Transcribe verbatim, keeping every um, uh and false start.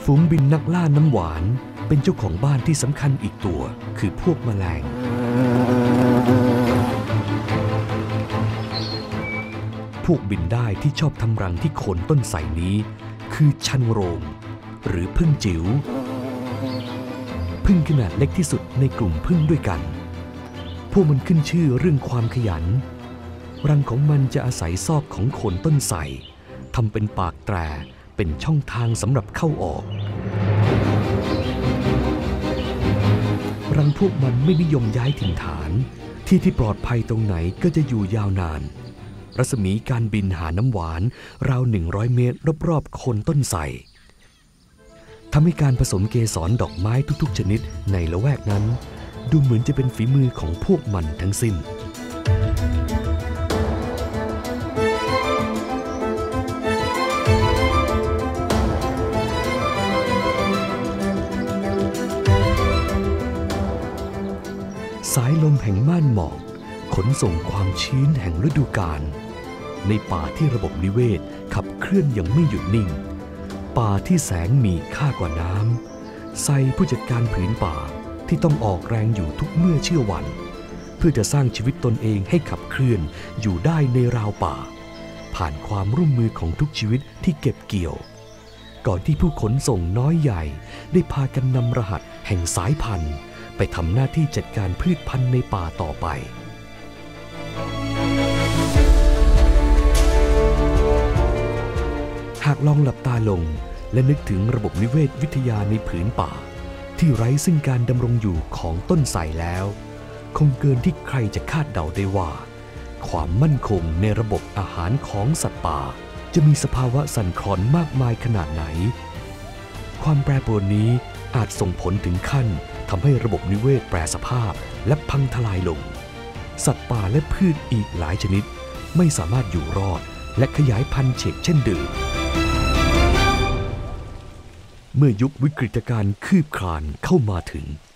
ฝูงบินนักล่าน้ำหวานเป็นเจ้าของบ้านที่สำคัญอีกตัวคือพวกแมลงพวกบินได้ที่ชอบทำรังที่โคนต้นไทรนี้คือชันโรงหรือผึ้งจิ๋วผึ้งขนาดเล็กที่สุดในกลุ่มผึ้งด้วยกันพวกมันขึ้นชื่อเรื่องความขยันรังของมันจะอาศัยซอกของโคนต้นไทรทำเป็นปากแตรเป็นช่องทางสำหรับเข้าออกรังพวกมันไม่นิยมย้ายถิ่นฐานที่ที่ปลอดภัยตรงไหนก็จะอยู่ยาวนานรัศมีการบินหาน้ำหวานราวหนึ่งร้อยเมตรรอบๆโคนต้นไทรทำให้การผสมเกสรดอกไม้ทุกๆชนิดในละแวกนั้นดูเหมือนจะเป็นฝีมือของพวกมันทั้งสิ้นสายลมแห่งม่านหมอกขนส่งความชื้นแห่งฤดูกาลในป่าที่ระบบนิเวศขับเคลื่อนอย่างไม่หยุดนิ่งป่าที่แสงมีค่ากว่าน้ำไซผู้จัดการผืนป่าที่ต้องออกแรงอยู่ทุกเมื่อเชื่อวันเพื่อจะสร้างชีวิตตนเองให้ขับเคลื่อนอยู่ได้ในราวป่าผ่านความร่วมมือของทุกชีวิตที่เก็บเกี่ยวก่อนที่ผู้ขนส่งน้อยใหญ่ได้พากันนำรหัสแห่งสายพันธุ์ไปทำหน้าที่จัดการพืชพันธุ์ในป่าต่อไปหากลองหลับตาลงและนึกถึงระบบนิเวศวิทยาในผืนป่าที่ไร้ซึ่งการดำรงอยู่ของต้นไทรแล้วคงเกินที่ใครจะคาดเดาได้ว่าความมั่นคงในระบบอาหารของสัตว์ป่าจะมีสภาวะสั่นคลอนมากมายขนาดไหนความแปรปรวนนี้อาจส่งผลถึงขั้นทำให้ระบบนิเวศแปรสภาพและพังทลายลงสัตว์ป่าและพืชอีกหลายชนิดไม่สามารถอยู่รอดและขยายพันธุ์เฉกเช่นเดิมเมื่อยุควิกฤตการณ์คืบคลานเข้ามาถึง